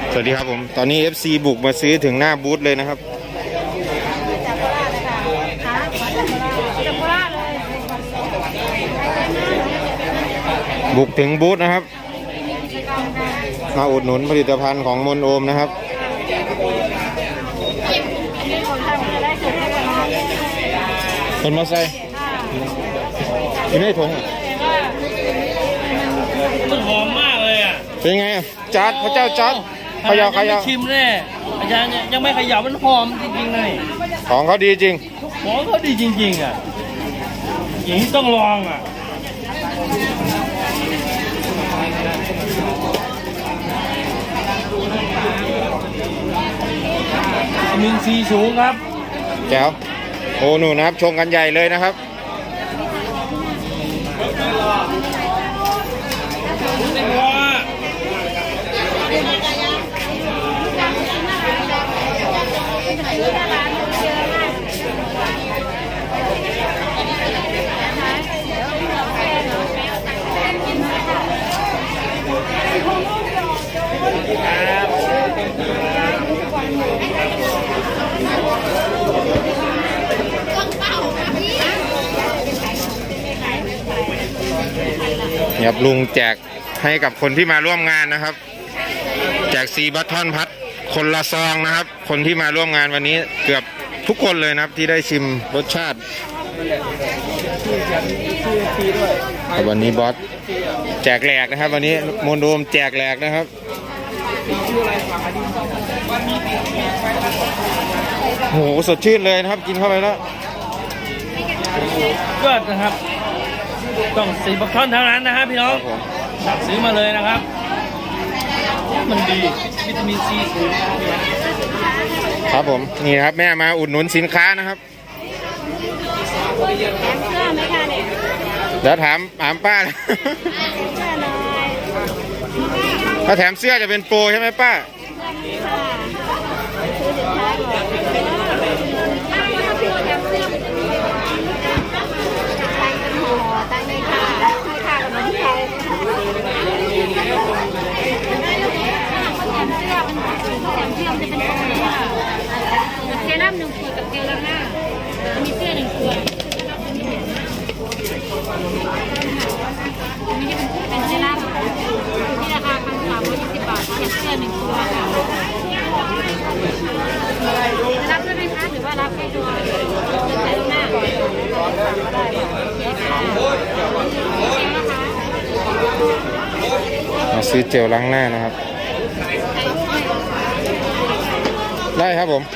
สวัสดีครับผมตอนนี้ FC บุกมาซื้อถึงหน้าบูธเลยนะครับบุกถึงบูธนะครับมาอุดหนุนผลิตภัณฑ์ของมนโอมนะครับคนมาใส่กินให้ถงมันหอมมากเลยอ่ะเป็นไงจัดพระเจ้าจัดขยาวชิมแน่อาจารย์ยังไม่ขยับมันหอมจริงๆเลยของเขาดีจริงของเขาดีจริงๆอ่ะอย่างนี้ต้องลองอ่ะมินซีสูงครับแจ๋วโอ้หนูนะครับชงกันใหญ่เลยนะครับเนี่ยลุงแจกให้กับคนที่มาร่วมงานนะครับแจกซีบัตทอนพัดคนละซองนะครับคนที่มาร่วมงานวันนี้เกือบทุกคนเลยนะครับที่ได้ชิมรสชาติวันนี้บอสแจกแหลกนะครับวันนี้โมนโดมแจกแหลกนะครับโหสดชื่นเลยนะครับกินเข้าไปแล้วเกิดนะครับต้องซีบัตทอนเท่านั้นนะครับพี่น้องสั่งซื้อมาเลยนะครับมันดีวิตามินซีสูงครับผมนี่ครับแม่มาอุดหนุนสินค้านะครับเดี๋ยวถามป้าถ้าแถมเสื้อจะเป็นโปรใช่ไหมป้าเซรั่ม1 ขวดกับเจลล้างหน้ามีเสื้อ1 ตัวอันนี้เป็นเซรั่มที่ราคา1,320 บาทเสื้อ1 ตัวค่ะรับด้วยไหมคะหรือว่ารับแค่ตัวเจลล้างหน้าก่อนได้มาซื้อเจลล้างหน้านะครับได้ครับผม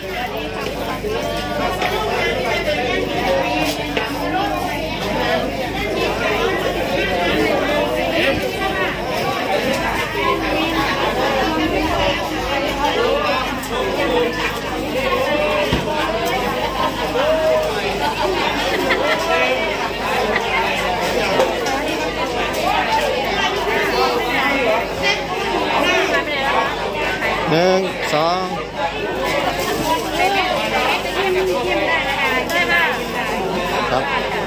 1 2ครับ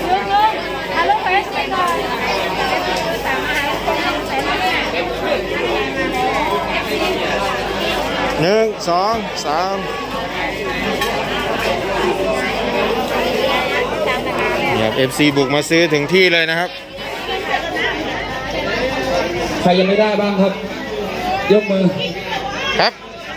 1 2 3เนี่ย FC บุกมาซื้อถึงที่เลยนะครับใครยังไม่ได้บ้างครับยกมือครับ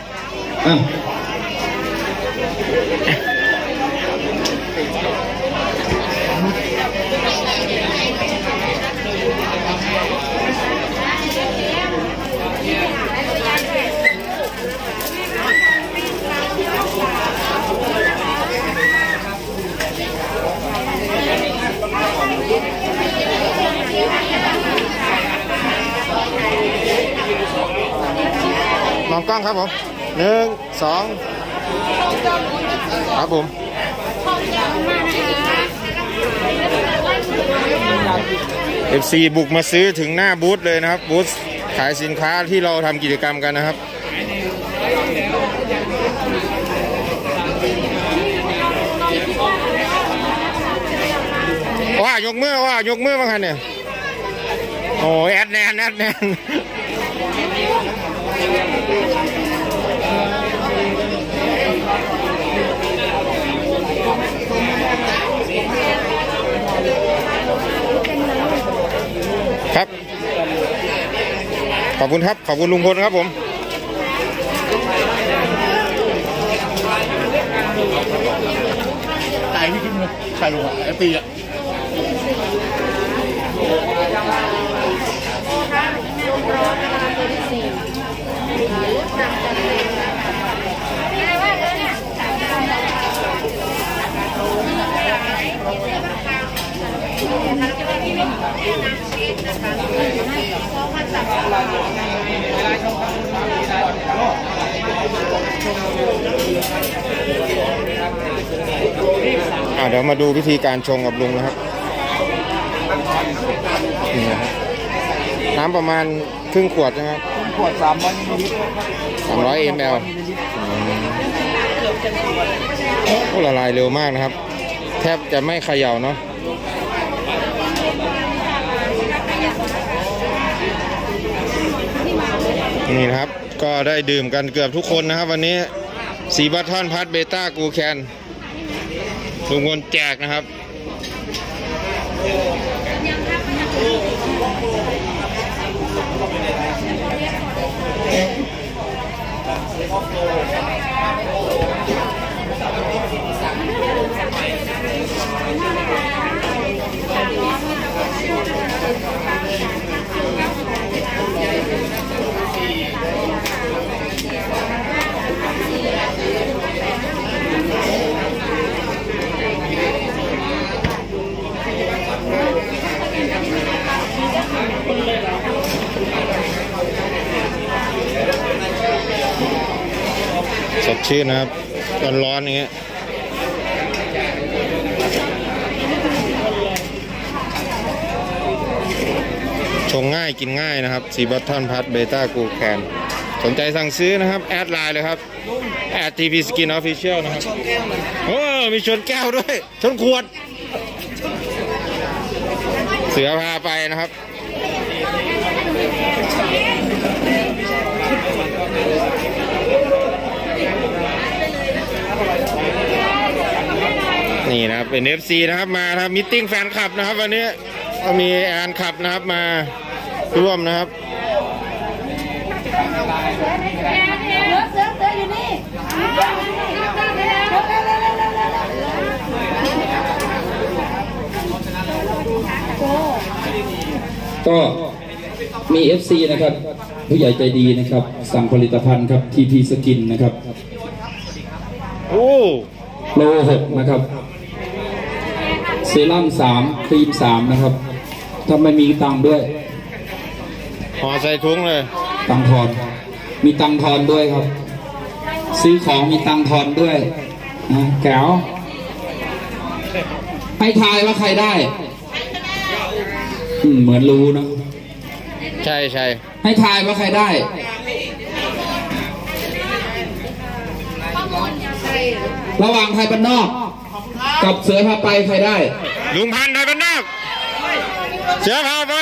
มองกล้องครับผม1 2ครับผมFC บุกมาซื้อถึงหน้าบูธเลยนะครับบูธขายสินค้าที่เราทำกิจกรรมกันนะครับว่ายกมือมาคันเนี่ยโอ้แอดแนนครับขอบคุณครับขอบคุณลุงพลครับผมตายที่คิดมึงใครลงอ่ะไอ้ปีอ่ะเดี๋ยวมาดูวิธีการชงกับลุงนะครับนี่นะครับน้ำประมาณครึ่งขวดนะครับขวด 300 ml ก็ละลายเร็วมากนะครับแทบจะไม่เขย่าเนาะนี่นะครับก็ได้ดื่มกันเกือบทุกคนนะครับวันนี้สีบัตทอนพัทเบต้ากูแคนลุงพลแจกนะครับสดชื่นนะครับร้อนๆอย่างเงี้ยชงง่ายกินง่ายนะครับสีบัตทอนพัทเบต้ากูแคนสนใจสั่งซื้อนะครับแอดไลน์เลยครับแอด TP Skin Official นะครับโอ้มีชนแก้วด้วยชนขวดเสือพาไปนะครับนี่นะครับเป็น FC นะครับมาครับมิทติ้งแฟนคลับนะครับวันนี้ก็มีแอนคลับนะครับมาร่วมนะครับก็มี FC นะครับผู้ใหญ่ใจดีนะครับสั่งผลิตภัณฑ์ครับ TP Skin นะครับโอ้โล 6นะครับเซรั่ม3ครีม3นะครับถ้าไม่มีตังค์ด้วยห่อใส่ถุงเลยตังทอนมีตังทอนด้วยครับซื้อของมีตังทอนด้วยนะแก้วให้ทายว่าใครได้เหมือนรู้นะใช่ให้ทายว่าใครได้ระหว่างไทยบ้านนอกกับเสือพาไปใครได้ลุงพันธุ์ไทยบ้านนอกเสือพาไป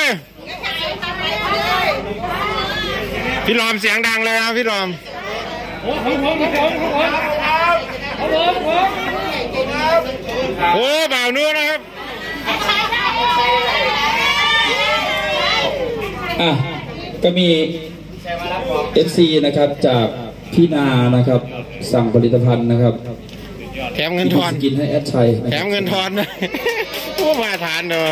พี่ลอมเสียงดังเลยครับพี่ลอมโอ้บ่าวนู้นนะครับก็มี FC นะครับจากพี่นานะครับสั่งผลิตภัณฑ์นะครับแถมเงินทอนกินให้แอดชัยแถมเงินทอนนะผู้มาทานเนอะ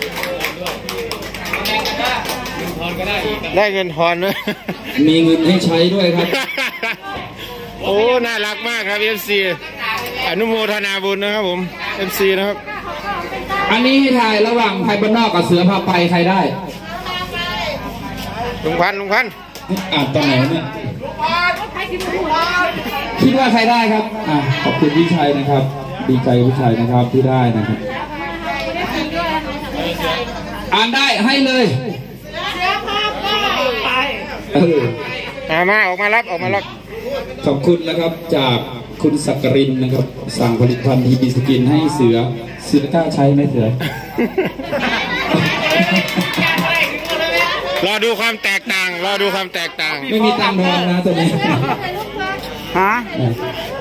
ได้เงินทอนด้วยมีเงินให้ใช้ด้วยครับโอ้น่ารักมากครับ FC อนุโมทนาบุญนะครับผม FC นะครับอันนี้ให้ทายระหว่างไทยบ้านนอกกับเสือพาไปใครได้ลุงพันธุ์ตอนไหนเนี่ยคิดว่าใครได้ครับขอบคุณพี่ชัยนะครับดีใจพี่ชัยนะครับที่ได้นะครับอ่านได้ให้เลยมาออกมารับขอบคุณนะครับจากคุณศักรินนะครับสั่งผลิตภัณฑ์TP Skinให้เสือกล้าใช้ไหมเสือรอดูความแตกต่าง รอดูความแตกต่างไม่มีตังค์ทอนนะตัวนี้ฮะ